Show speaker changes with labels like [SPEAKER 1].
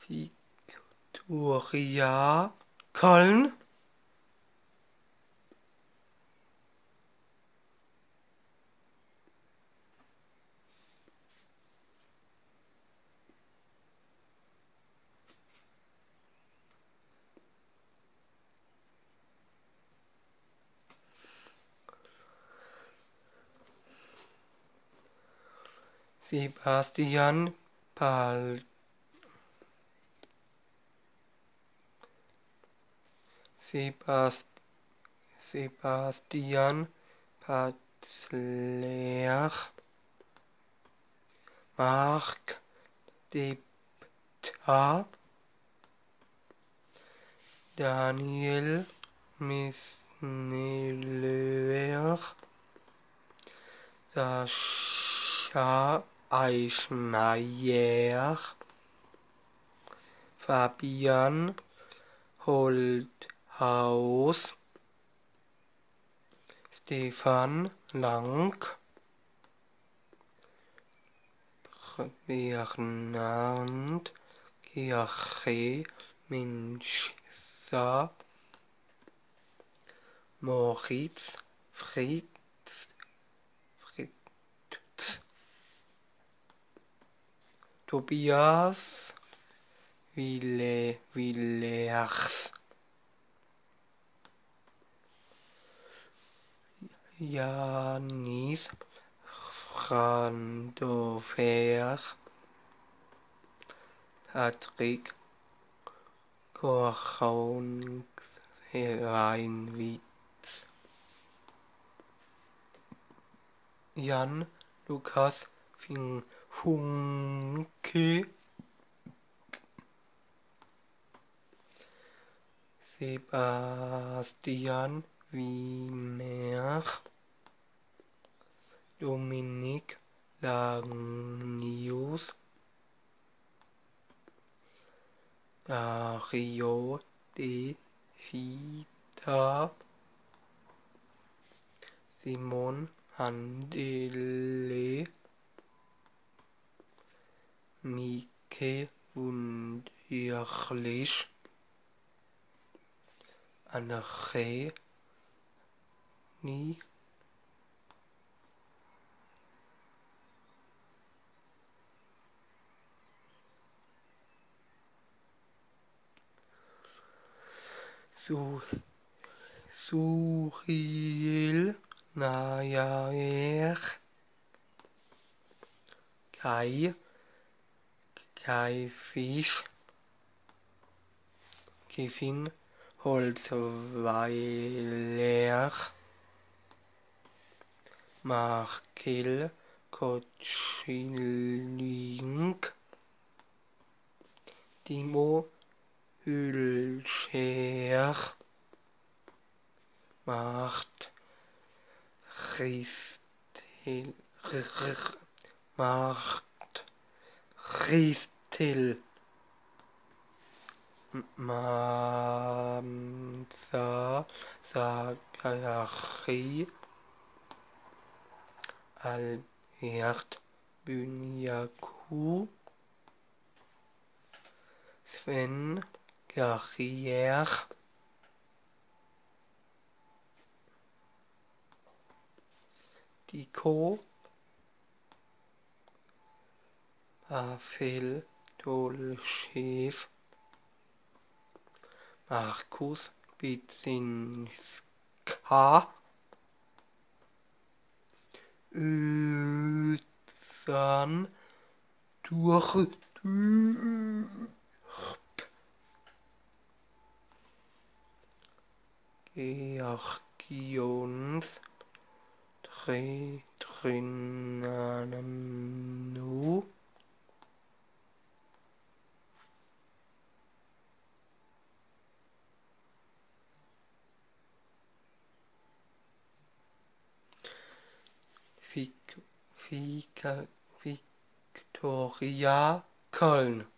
[SPEAKER 1] Victoria, Köln, Sebastian Patzler, Marc Depta, Daniel Misneler, Sascha Eichmeier, Fabian Holthaus, Stefan Lang, Bernhard Kirche Münster, Moritz Fritz, Tobias Willers, Janis Frandover, Patrick Korchaun-Reinwitz, Jan Lukas Funke, Sebastian Wiemer, Dominik Langnius, Dario De Vita, Simon Handele, Mike Wunderlich, Anne Nie, Suriel Najaer, Kai Fisch, Kevin Holzweiler, Markel Kotschilling, Timo Hülscher, Macht Christel Manza Zachary Albert Bünyaku, Sven Carrière, Dico, Pavel Dolchev, Markus Bitzinska, Özan Durtürp, Georgions Trinanu, Victoria Köln.